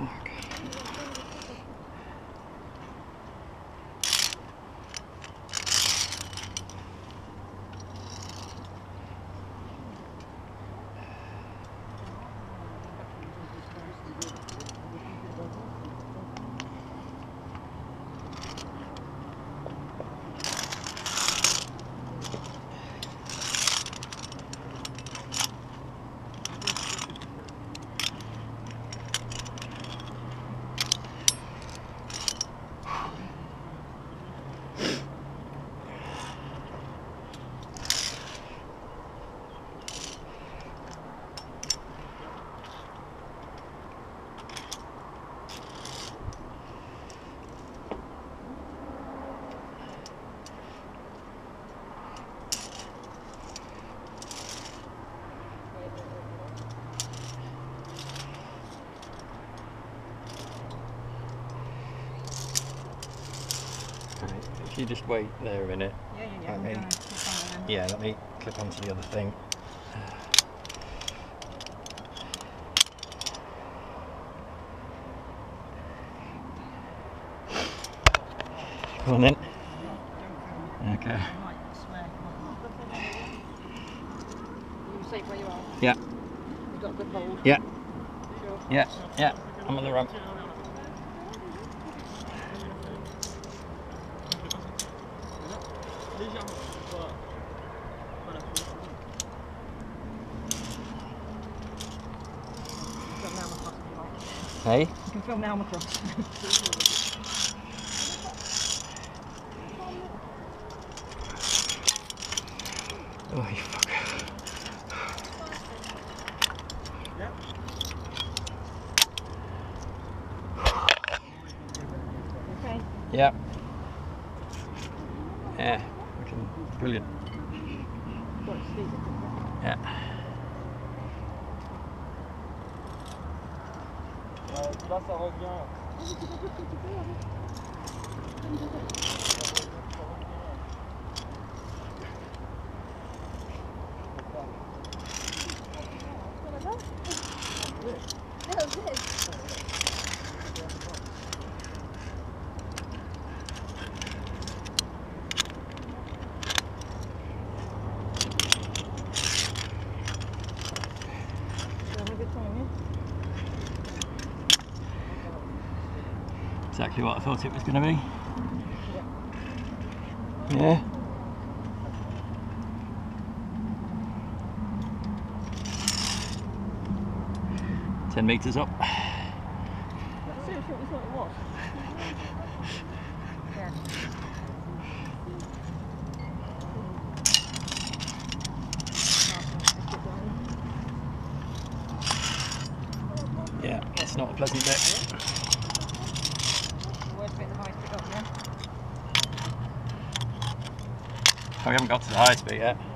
If you just wait there a minute. Yeah. Yeah, let me clip onto the other thing. Come on then. Okay. You safe where you are? Yeah. You've got a good hold? Yeah. Sure. Yeah. I'm on the run. Hey? You can film the Alma Cross. Oh, you fucker. Okay. Yeah. Yeah. Looking brilliant. Yeah. Là ça revient. Exactly what I thought it was going to be. Yeah. Yeah. 10 metres up. Seriously, what you thought it was? Yeah, it's not a pleasant bit. The worst bit, the highest bit up, yeah? Oh, we haven't got to the highest bit yet.